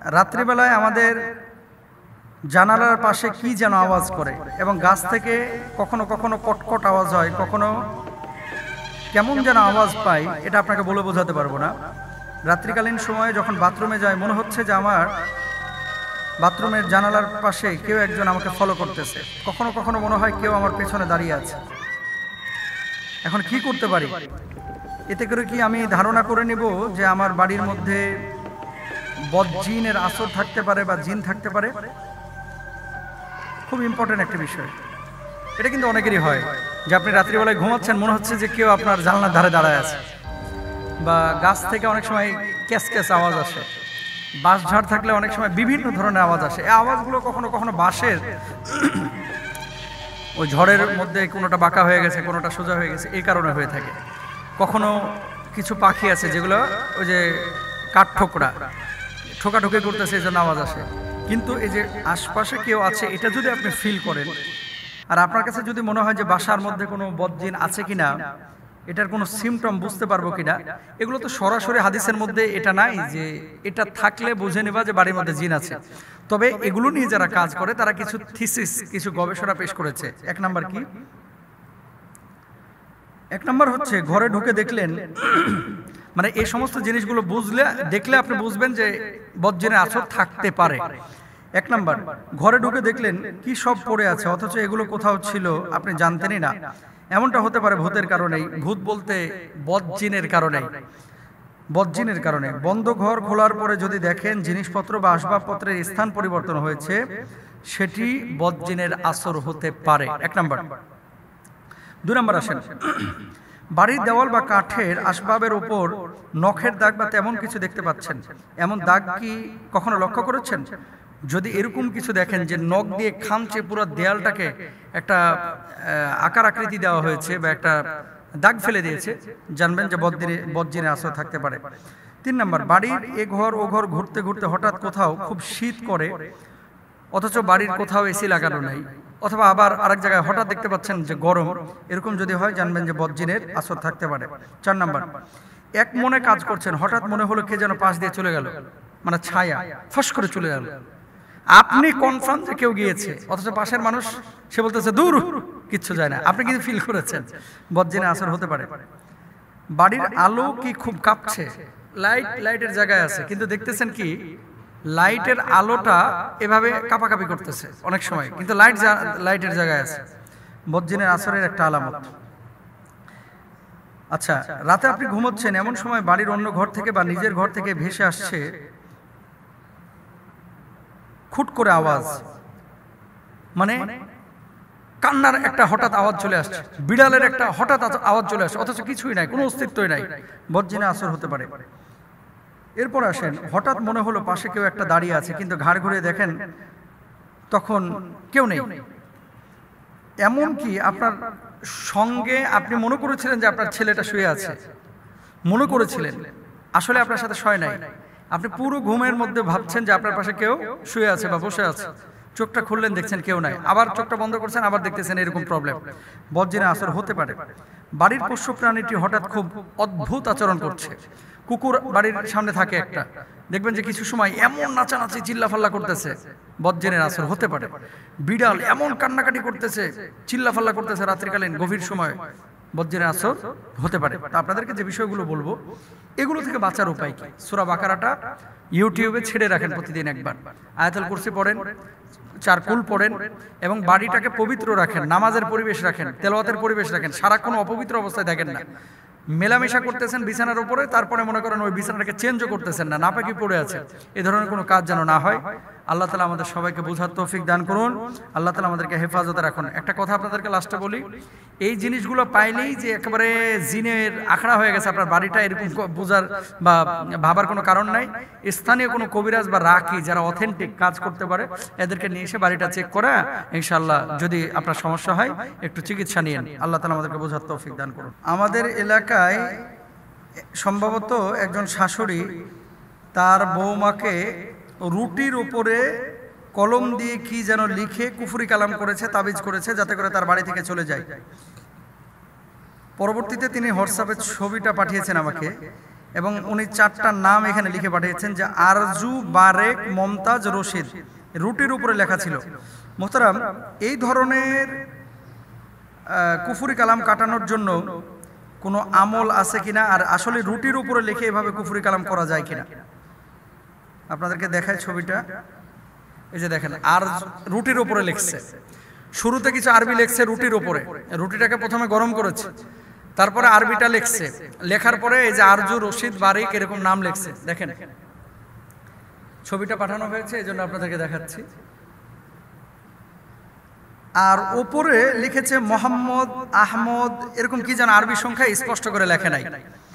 রাত্রিবেলায় আমাদের জানালার পাশে কি যেন আওয়াজ করে এবং গাছ থেকে কখনো কখনো কটকট আওয়াজ হয়, কখনো কেমন যেন আওয়াজ পাই, এটা আপনাকে বলে বোঝাতে পারবো না। রাত্রিকালীন সময়ে যখন বাথরুমে যায় মনে হচ্ছে যে আমার বাথরুমের জানালার পাশে কেউ একজন আমাকে ফলো করতেছে। কখনো কখনো মনে হয় কেউ আমার পেছনে দাঁড়িয়ে আছে। এখন কি করতে পারি? এতে করে কি আমি ধারণা করে নেব যে আমার বাড়ির মধ্যে বদজিনের আসর থাকতে পারে বা জিন থাকতে পারে? খুব ইম্পর্টেন্ট একটা বিষয়। এটা কিন্তু অনেকেরই হয় যে আপনি রাত্রিবেলায় ঘুমাচ্ছেন, মনে হচ্ছে যে কেউ আপনার জানলার ধারে দাঁড়ায় আছে, বা গাছ থেকে অনেক সময় ক্যাস ক্যাস আওয়াজ আসে, বাঁশ ঝাড় থাকলে অনেক সময় বিভিন্ন ধরনের আওয়াজ আসে। এই আওয়াজগুলো কখনো কখনো বাঁশের ওই ঝড়ের মধ্যে কোনোটা বাঁকা হয়ে গেছে, কোনোটা সোজা হয়ে গেছে, এই কারণে হয়ে থাকে। কখনো কিছু পাখি আছে যেগুলো ওই যে কাঠ ঠোকাঠুকি করতেছে, এই জন্য আওয়াজ আসে। কিন্তু এই যে আশপাশে কেউ আছে এটা যদি আপনি ফিল করেন, আর আপনার কাছে যদি মনে হয় যে বাসার মধ্যে কোনো বদজিন আছে কিনা, এটার কোনো সিমটম বুঝতে পারবো কিনা, এগুলো তো সরাসরি হাদিসের মধ্যে এটা নাই যে এটা থাকলে বুঝে নেবা যে বাড়ির মধ্যে জিন আছে। তবে এগুলো নিয়ে যারা কাজ করে তারা কিছু থিসিস, কিছু গবেষণা পেশ করেছে। এক নাম্বার কি? এক নাম্বার হচ্ছে ঘরে ঢুকে দেখলেন, মানে এই সমস্ত জিনিসগুলো দেখলে আপনি বুঝবেন যে বদজিনের আসর থাকতে পারে। এক নাম্বার, ঘরে ঢুকে দেখলেন কি সব পড়ে আছে অথচ এগুলো কোথাও ছিল আপনি জানতেনই না। এমনটা হতে পারে ভূতের কারণেই। ভূত বলতে বদজিনের কারণেই। বদজিনের কারণে বন্ধ ঘর খোলার পরে যদি দেখেন জিনিসপত্র বা আসবাবপত্রের স্থান পরিবর্তন হয়েছে, সেটি বদজিনের আসর হতে পারে। এক নাম্বার। দুই নাম্বার আসেন, বাড়ির দেওয়াল বা কাঠের আসবাবের উপর নখের দাগ বা তেমন কিছু দেখতে পাচ্ছেন, এমন দাগ কি কখনো লক্ষ্য করেছেন? যদি এরকম কিছু দেখেন যে নখ দিয়ে খামচে পুরো দেয়ালটাকে একটা আকার আকৃতি দেওয়া হয়েছে বা একটা দাগ ফেলে দিয়েছে, জানবেন যে বদজিনের আসর থাকতে পারে। তিন নম্বর, বাড়ির এ ঘর ও ঘর ঘুরতে ঘুরতে হঠাৎ কোথাও খুব শীত করে অথচ বাড়ির কোথাও এসি লাগানো নেই, অথবা আবার আরেক জায়গায় হঠাৎ দেখতে পাচ্ছেন যে গরম, এরকম যদি হয় জানবেন যে বদজিনের আসর থাকতে পারে। চার নম্বর, এক মনে কাজ করছেন, হঠাৎ মনে হলো কে যেন পাশ দিয়ে চলে গেল, মানে ছায়া ফস করে চলে গেল। আপনি কনফার্ম যে কেউ গিয়েছে, অথচ পাশের মানুষ সে বলতেছে দূর, কিচ্ছু যায় না, আপনি কিন্তু ফিল করেছেন, বদজিনের আসর হতে পারে। বাড়ির আলো কি খুব কাঁপছে, লাইটের জায়গায় আছে কিন্তু দেখতেছেন কি লাইটের আলোটা এভাবে কাঁপাকাঁপি করতেছে অনেক সময়, কিন্তু লাইটের জায়গায় আছে, বদজিনের আসরের একটা আলামত। আচ্ছা, রাতে আপনি ঘুমোচ্ছেন, এমন সময় বাড়ির অন্য ঘর থেকে বা নিজের ঘর থেকে ভেসে আসছে খুট করে আওয়াজ, মানে কান্নার একটা হঠাৎ আওয়াজ চলে আসছে, বিড়ালের একটা হঠাৎ আওয়াজ চলে আসছে, অথচ কিছুই নাই, কোনো অস্তিত্বই নাই, বদজিনের আসর হতে পারে। এরপর আসেন, হঠাৎ মনে হলো পাশে কেউ একটা দাঁড়িয়ে আছে কিন্তু ঘাড় ঘুরে দেখেন তখন কেউ নেই। এমনকি আপনার সঙ্গে আপনি মনে করেছিলেন যে আপনার ছেলেটা শুয়ে আছে, মনে করেছিলেন, আসলে আপনার সাথে শয় নাই। আপনি পুরো ঘুমের মধ্যে ভাবছেন যে আপনার পাশে কেউ শুয়ে আছে বা বসে আছে, চোখটা খুললেন দেখছেন কেউ নাই, আবার চোখটা বন্ধ করছেন আবার দেখতেছেন, এরকম প্রবলেম, বদজিনের আসর হতে পারে। বাড়ির পোষ্য প্রাণীটি হঠাৎ খুব অদ্ভুত আচরণ করছে। কুকুর বাড়ির সামনে থাকে একটা, দেখবেন যে কিছু সময় এমন নাচানাচি চিল্লাফাল্লা করতেছে, বদজিনের আসর হতে পারে। বিড়াল এমন কান্নাকাটি করতেছে, চিল্লাফাল্লা করতেছে রাত্রিকালীন গভীর সময়, বদজিনের আসর হতে পারে। তা আপনাদেরকে যে বিষয়গুলো বলবো, এগুলো থেকে বাঁচার উপায় কি? সূরা বাকারাটা ইউটিউবে ছেড়ে রাখেন প্রতিদিন একবার, আয়াতুল কুরসি পড়েন, 4 কুল পড়েন এবং বাড়িটাকে পবিত্র রাখেন, নামাজের পরিবেশ রাখেন, তেলাওয়াতের পরিবেশ রাখেন, সারাক্ষণ অপবিত্র অবস্থায় থাকেন না। মেলামেশা করতেছেন বিছানার উপরে, তারপরে মনে করেন ওই বিছানাটাকে চেঞ্জও করতেছেন না, নাপাকি পড়ে আছে, এই ধরনের কোনো কাজ যেন না হয়। আল্লাহ তাআলা আমাদের সবাইকে বোঝার তৌফিক দান করুন, আল্লাহ তাআলা আমাদেরকে হেফাজতে রাখুন। একটা কথা আপনাদেরকে লাস্টে বলি, এই জিনিসগুলো পাইলেই যে একেবারে জিনের আখড়া হয়ে গেছে আপনার বাড়িটা, এরকম বোঝার বা ভাবার কোনো কারণ নাই। স্থানীয় কোনো কবিরাজ বা রাকি যারা অথেন্টিক কাজ করতে পারে, এদেরকে নিয়ে এসে বাড়িটা চেক করা, ইনশাআল্লাহ যদি আপনার সমস্যা হয় একটু চিকিৎসা নিন। আল্লাহ তাআলা আমাদেরকে বোঝার তৌফিক দান করুন। আমাদের এলাকায় সম্ভবত একজন শাশুড়ি তার বৌমাকে রুটির উপরে কলম দিয়ে কি যেন লিখে কুফরি কালাম করেছে, তাবিজ করেছে, যাতে করে তার বাড়ি থেকে চলে যায়। পরবর্তীতে তিনি হোয়াটসঅ্যাপে ছবিটা পাঠিয়েছেন আমাকে এবং উনি 4টা নাম এখানে লিখে পাঠিয়েছেন, যে আরজু, বারেক, মমতাজ, রশিদ। রুটির উপরে লেখা ছিল। মোহতারাম, এই ধরনের কুফরি কালাম কাটানোর জন্য কোনো আমল আছে কিনা, আর আসলে রুটির উপরে লিখে এভাবে কুফরি কালাম করা যায় কিনা আপনাদেরকে দেখায় ছবিটা। এই যে দেখেন, আর রুটির উপরে লিখছে, শুরুতে কিছু আরবি লিখছে রুটির উপরে, রুটিটাকে প্রথমে গরম করেছে, তারপরে আরবিটা লিখছে, লেখার পরে এই যে আরজু, রশিদ, বারিক এরকম নাম লিখছে। দেখেন ছবিটা পাঠানো হয়েছে, এই জন্য আপনাদেরকে দেখাচ্ছি। আর ওপরে লিখেছে মোহাম্মদ, আহমদ, এরকম কি যেন আরবি সংখ্যা স্পষ্ট করে লেখে নাই।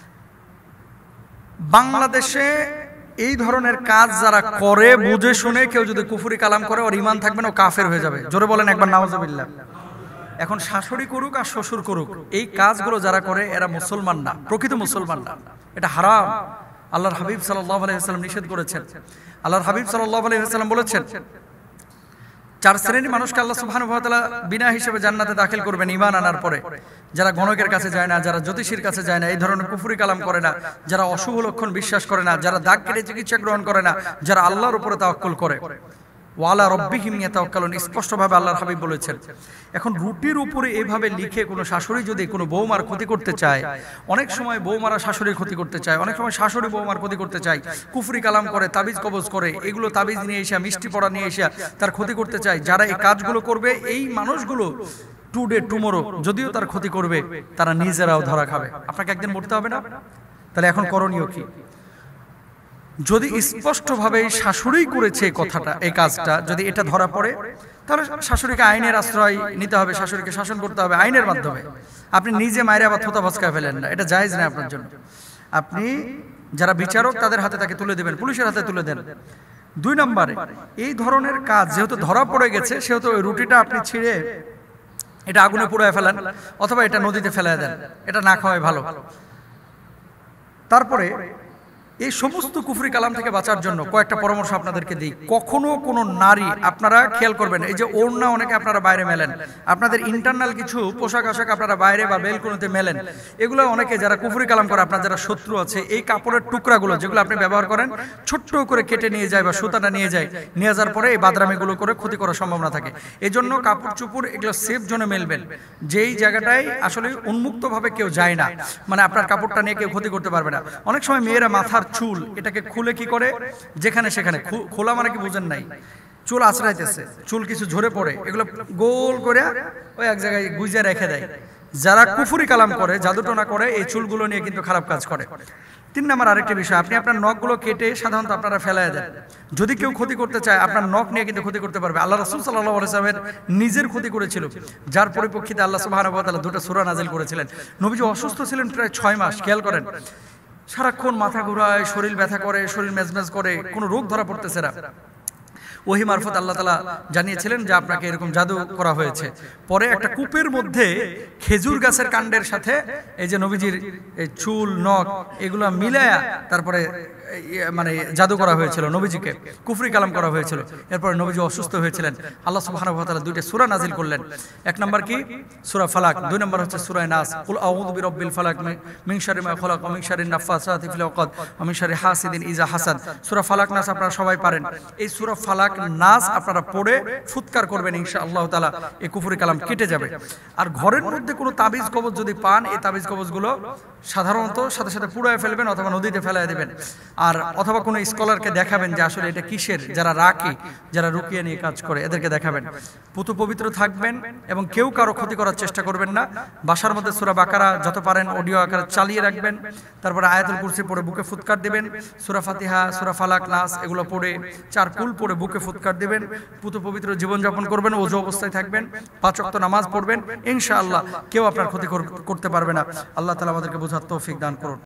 বাংলাদেশে এই ধরনের কাজ যারা করে, বুঝে শুনে কেউ যদি কুফরি কালাম করে, ওর ঈমান থাকবে না, ও কাফের হয়ে যাবে। জোরে বলেন একবার নাউজুবিল্লাহ। এখন শাশুড়ি করুক আর শ্বশুর করুক, এই কাজগুলো যারা করে এরা মুসলমান না, প্রকৃত মুসলমান না, এটা হারাম। আল্লাহর হাবিব সাল্লাল্লাহু আলাইহি ওয়াসাল্লাম নিষেধ করেছেন। আল্লাহর হাবিব সাল্লাল্লাহু আলাইহি ওয়াসাল্লাম বলেছেন, 4 শ্রেণীর মানুষকে আল্লাহ সুবহানাহু ওয়া তাআলা বিনা হিসেবে জান্নাতে দাখিল করবেন ঈমান আনার পরে। যারা গণকের কাছে যায় না, যারা জ্যোতিষীর কাছে যায় না, এই ধরনের কুফরি কালাম করে না, যারা অশুভ লক্ষণ বিশ্বাস করে না, যারা দাগ কেটে চিকিৎসা গ্রহণ করে না, যারা আল্লাহর উপরে তাওয়াক্কুল করে। ওয়ালা রব্বিহিম ইয়াতাওয়াক্কালুন, স্পষ্টভাবে আল্লাহর হাবিব বলেছেন। এখন রুটির উপরে এইভাবে লিখে কোনো শাশুড়ি যদি কোনো বৌমার ক্ষতি করতে চায়, অনেক সময় বৌমারা শাশুড়ির ক্ষতি করতে চায়, অনেক সময় শাশুড়ি বৌমার ক্ষতি করতে চায়, কুফরি কালাম করে, তাবিজ কবজ করে, এগুলো তাবিজ নিয়ে এসে, মিষ্টি পড়া নিয়ে এসে তার ক্ষতি করতে চায়। যারা এই কাজগুলো করবে, এই মানুষগুলো টুডে টুমোরো যদিও তার ক্ষতি করবে, তারা নিজেরাও ধরা খাবে। আপনাকে একদিন মরতে হবে না? তাহলে এখন করণীয় কি? যদি স্পষ্টভাবে শাশুড়ি করেছে কথাটা, এই কাজটা যদি এটা ধরা পড়ে, তাহলে শাশুড়িকে আইনের আশ্রয় নিতে হবে, শাশুড়িকে শাসন করতে হবে আইনের মাধ্যমে। আপনি নিজে মায়ের আবার থোতা ভচকায় ফেলেন না, এটা জায়েজ না আপনার জন্য। আপনি যারা বিচারক তাদের হাতে তাকে তুলে দেবেন, পুলিশের হাতে তুলে দেন। 2 নম্বরে, এই ধরনের কাজ যেহেতু ধরা পড়ে গেছে, সেহেতু ওই রুটিটা আপনি ছিঁড়ে এটা আগুনে পুড়ায় ফেলেন, অথবা এটা নদীতে ফেলে দেন, এটা না খাওয়াই ভালো। তারপরে এই সমস্ত কুফরি কালাম থেকে বাঁচার জন্য কয়েকটা পরামর্শ আপনাদেরকে দিই। কখনো কোনো নারী, আপনারা খেয়াল করবেন, এই যে ওড়না অনেকে আপনারা বাইরে মেলেন, আপনাদের ইন্টারনাল কিছু পোশাক আশাক আপনারা বাইরে বা বেলকনিতে মেলেন, এগুলো অনেকে যারা কুফরি কালাম করে, আপনার যারা শত্রু আছে, এই কাপড়ের টুকরাগুলো যেগুলো আপনি ব্যবহার করেন, ছোট্ট করে কেটে নিয়ে যায় বা সুতাটা নিয়ে যায়, নিয়ে যাওয়ার পরে এই বাদরামিগুলো করে ক্ষতি করার সম্ভাবনা থাকে। এই জন্য কাপড় চুপড় এগুলো সেফ জোনে মেলবেন, যেই জায়গাটায় আসলে উন্মুক্তভাবে কেউ যায় না, মানে আপনার কাপড়টা নিয়ে কেউ ক্ষতি করতে পারবে না। অনেক সময় মেয়েরা মাথার চুল এটাকে খুলে কি করে, যেখানে সেখানে খোলা, মানে কি বুঝেন নাই, চুল আঁচড়াইতেছে, চুল কিছু ঝরে পড়ে, এগুলো গোল করে ওই এক জায়গায় গুইজা রেখে দেয়। যারা কুফরি কালাম করে, জাদুটোনা করে, এই চুলগুলো নিয়ে কিন্তু খারাপ কাজ করে। 3 নম্বর আরেকটি বিষয়, আপনি আপনার নখগুলো কেটে সাধারণত আপনারা ফেলায় দেন। যদি কেউ ক্ষতি করতে চায়, আপনার নখ নিয়ে কিন্তু ক্ষতি করতে পারবে। আল্লাহ রাসূল সাল্লাল্লাহু আলাইহি ওয়াসাল্লামের নিজের ক্ষতি করেছিল, যার পরিপ্রেক্ষিতে আল্লাহ সুবহানাহু ওয়া তাআলা 2টা সূরা নাযিল করেছিলেন। নবীজি অসুস্থ ছিলেন প্রায় 6 মাস। খেয়াল করেন, সারাক্ষণ মাথা ঘুরায়, শরীর ব্যথা করে, শরীর মেজমেজ করে, কোনো রোগ ধরা পড়তেছে না। ওহী মারফত আল্লাহ তাআলা জানিয়েছিলেন যে আপনাকে এরকম জাদু করা হয়েছে। পরে একটা কূপের মধ্যে খেজুর গাছের কাণ্ডের সাথে এই যে নবীজির চুল, নখ এগুলো মিলায়া তারপরে মানে জাদু করা হয়েছিল, নবীজিকে কুফরি কালাম করা হয়েছিল। এরপরে নবীজি অসুস্থ হয়েছিলেন, আল্লাহ সুবহানাহু ওয়া তাআলা 2টা সূরা নাযিল করলেন। 1 নম্বর কি? সূরা ফালাক। 2 নম্বর হচ্ছে সূরা নাস, কুল আউযু বিরাব্বিল ফালাক মিন শাররি মা খালাক ওয়া মিন শাররিন নাফাসাতি ফিল উকাদ ওয়া মিন শাররি হাসিদিন ইযা হাসাদ। সূরা ফালাক নাস আপনারা সবাই পারেন। এই সূরা ফালাক নাস আপনারা পড়ে ফুৎকার করবেন, ইনশাআল্লাহ তাআলা এই কুফরি কালাম কেটে যাবে। আর ঘরের মধ্যে কোনো তাবিজ কবজ যদি পান, এই তাবিজ কবজগুলো সাধারণত সাথে সাথে পুড়ায় ফেলবেন অথবা নদীতে ফেলায় দিবেন। আর অথবা কোনো স্কলারকে দেখাবেন যে আসলে এটা কিসের, যারা রাকি, যারা রুকিয়া নিয়ে কাজ করে, এদেরকে দেখাবেন। পুতু পবিত্র থাকবেন এবং কেউ কারো ক্ষতি করার চেষ্টা করবেন না। বাসার মধ্যে সূরা বাকারা যত পারেন অডিও আকারে চালিয়ে রাখবেন। তারপরে আয়াতুল কুরসি পড়ে বুকে ফুৎকার দিবেন, সূরা ফাতিহা, সূরা ফালাক, নাস এগুলো পড়ে 4 কুল পড়ে বুকে ফুৎকার দিবেন। পুতু পবিত্র জীবনযাপন করবেন, ওযু অবস্থায় থাকবেন, 5 ওয়াক্ত নামাজ পড়বেন। ইনশাআল্লাহ কেউ আপনার ক্ষতি করতে পারবে না। আল্লাহ তাআলা আমাদেরকে বোঝার তৌফিক দান করুন।